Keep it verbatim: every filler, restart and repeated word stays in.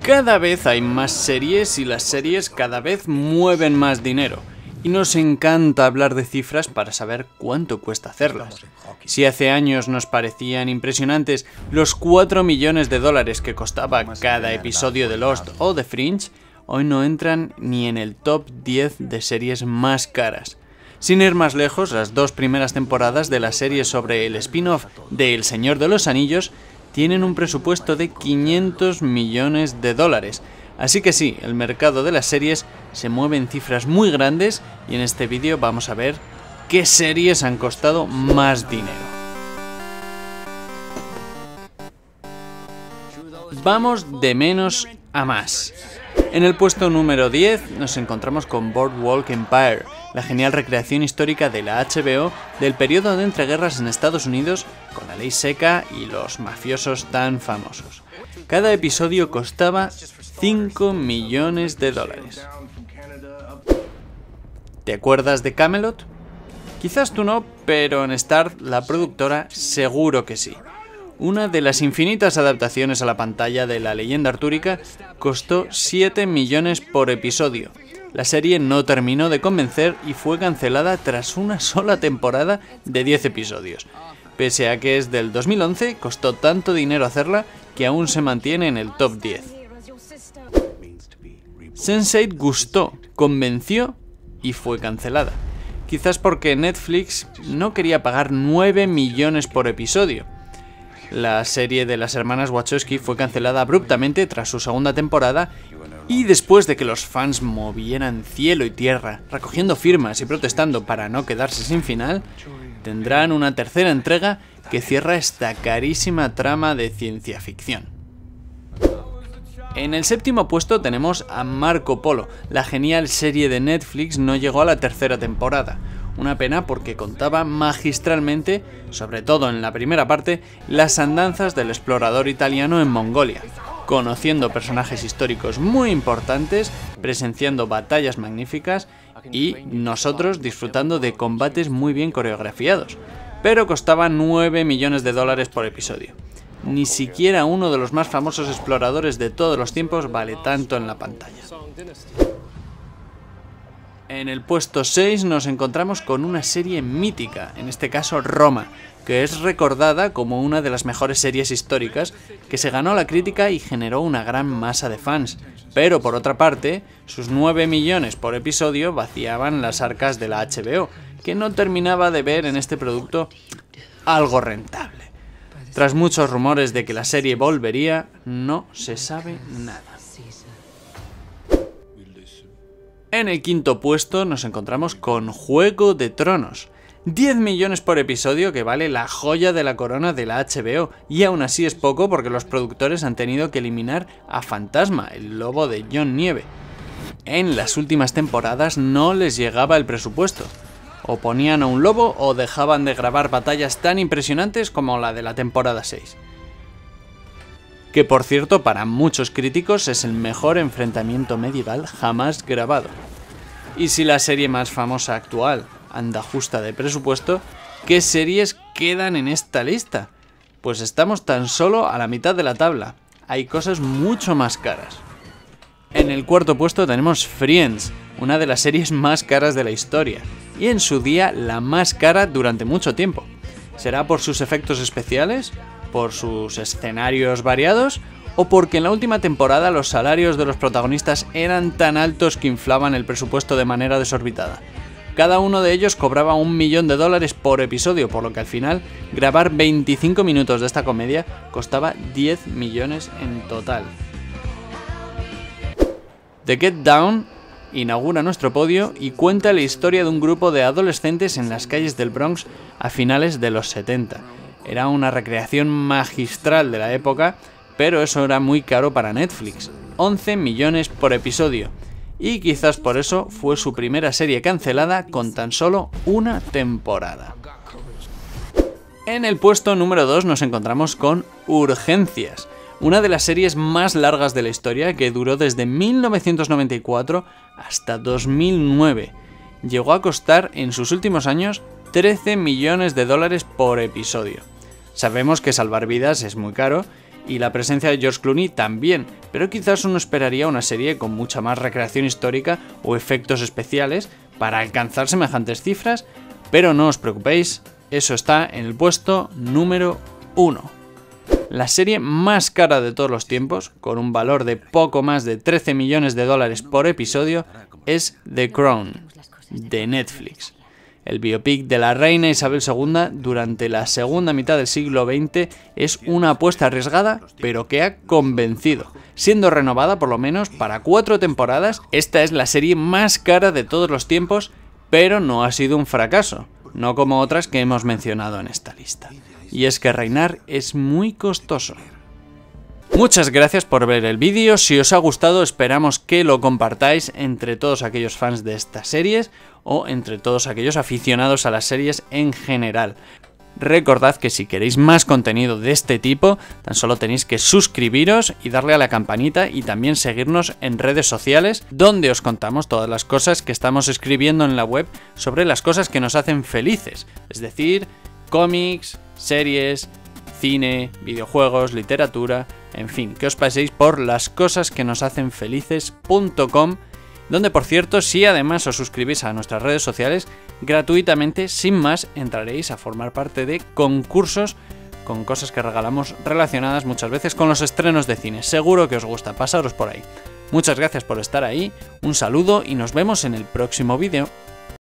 Cada vez hay más series y las series cada vez mueven más dinero. Y nos encanta hablar de cifras para saber cuánto cuesta hacerlas. Si hace años nos parecían impresionantes los cuatro millones de dólares que costaba cada episodio de Lost o de Fringe, hoy no entran ni en el top diez de series más caras. Sin ir más lejos, las dos primeras temporadas de la serie sobre el spin-off de El Señor de los Anillos tienen un presupuesto de quinientos millones de dólares. Así que sí, el mercado de las series se mueve en cifras muy grandes y en este vídeo vamos a ver qué series han costado más dinero. Vamos de menos a más. En el puesto número diez nos encontramos con Boardwalk Empire, la genial recreación histórica de la H B O del periodo de entreguerras en Estados Unidos con la ley seca y los mafiosos tan famosos. Cada episodio costaba cinco millones de dólares. ¿Te acuerdas de Camelot? Quizás tú no, pero en Star, la productora, seguro que sí. Una de las infinitas adaptaciones a la pantalla de la leyenda artúrica costó siete millones por episodio. La serie no terminó de convencer y fue cancelada tras una sola temporada de diez episodios. Pese a que es del dos mil once, costó tanto dinero hacerla que aún se mantiene en el top diez. sense eight gustó, convenció y fue cancelada. Quizás porque Netflix no quería pagar nueve millones por episodio. La serie de las hermanas Wachowski fue cancelada abruptamente tras su segunda temporada y después de que los fans movieran cielo y tierra, recogiendo firmas y protestando para no quedarse sin final, tendrán una tercera entrega que cierra esta carísima trama de ciencia ficción. En el séptimo puesto tenemos a Marco Polo. La genial serie de Netflix no llegó a la tercera temporada. Una pena porque contaba magistralmente, sobre todo en la primera parte, las andanzas del explorador italiano en Mongolia, conociendo personajes históricos muy importantes, presenciando batallas magníficas y nosotros disfrutando de combates muy bien coreografiados. Pero costaba nueve millones de dólares por episodio. Ni siquiera uno de los más famosos exploradores de todos los tiempos vale tanto en la pantalla. En el puesto seis nos encontramos con una serie mítica, en este caso Roma, que es recordada como una de las mejores series históricas, que se ganó la crítica y generó una gran masa de fans. Pero por otra parte, sus nueve millones por episodio vaciaban las arcas de la H B O, que no terminaba de ver en este producto algo rentable. Tras muchos rumores de que la serie volvería, no se sabe nada. En el quinto puesto nos encontramos con Juego de Tronos. diez millones por episodio, que vale la joya de la corona de la H B O, y aún así es poco porque los productores han tenido que eliminar a Fantasma, el lobo de Jon Nieve. En las últimas temporadas no les llegaba el presupuesto. O ponían a un lobo o dejaban de grabar batallas tan impresionantes como la de la temporada seis. Que por cierto, para muchos críticos es el mejor enfrentamiento medieval jamás grabado. Y si la serie más famosa actual anda justa de presupuesto, ¿qué series quedan en esta lista? Pues estamos tan solo a la mitad de la tabla. Hay cosas mucho más caras. En el cuarto puesto tenemos Friends, una de las series más caras de la historia, y en su día la más cara durante mucho tiempo. ¿Será por sus efectos especiales? ¿Por sus escenarios variados? ¿O porque en la última temporada los salarios de los protagonistas eran tan altos que inflaban el presupuesto de manera desorbitada? Cada uno de ellos cobraba un millón de dólares por episodio, por lo que al final grabar veinticinco minutos de esta comedia costaba diez millones en total. The Get Down inaugura nuestro podio y cuenta la historia de un grupo de adolescentes en las calles del Bronx a finales de los setenta. Era una recreación magistral de la época, pero eso era muy caro para Netflix, once millones por episodio, y quizás por eso fue su primera serie cancelada con tan solo una temporada. En el puesto número dos nos encontramos con Urgencias, una de las series más largas de la historia que duró desde mil novecientos noventa y cuatro hasta dos mil nueve. Llegó a costar en sus últimos años trece millones de dólares por episodio. Sabemos que salvar vidas es muy caro Y la presencia de George Clooney también, pero quizás uno esperaría una serie con mucha más recreación histórica o efectos especiales para alcanzar semejantes cifras, pero no os preocupéis, eso está en el puesto número uno. La serie más cara de todos los tiempos, con un valor de poco más de trece millones de dólares por episodio, es The Crown, de Netflix. El biopic de la reina Isabel segunda durante la segunda mitad del siglo veinte es una apuesta arriesgada, pero que ha convencido. Siendo renovada por lo menos para cuatro temporadas, esta es la serie más cara de todos los tiempos, pero no ha sido un fracaso, no como otras que hemos mencionado en esta lista. Y es que reinar es muy costoso. Muchas gracias por ver el vídeo, si os ha gustado esperamos que lo compartáis entre todos aquellos fans de estas series o entre todos aquellos aficionados a las series en general. Recordad que si queréis más contenido de este tipo, tan solo tenéis que suscribiros y darle a la campanita y también seguirnos en redes sociales, donde os contamos todas las cosas que estamos escribiendo en la web sobre las cosas que nos hacen felices, es decir, cómics, series, cine, videojuegos, literatura, en fin, que os paséis por las cosas que nos hacen felices punto com, donde por cierto, si además os suscribís a nuestras redes sociales, gratuitamente, sin más, entraréis a formar parte de concursos con cosas que regalamos relacionadas muchas veces con los estrenos de cine. Seguro que os gusta, pasaros por ahí. Muchas gracias por estar ahí, un saludo y nos vemos en el próximo vídeo.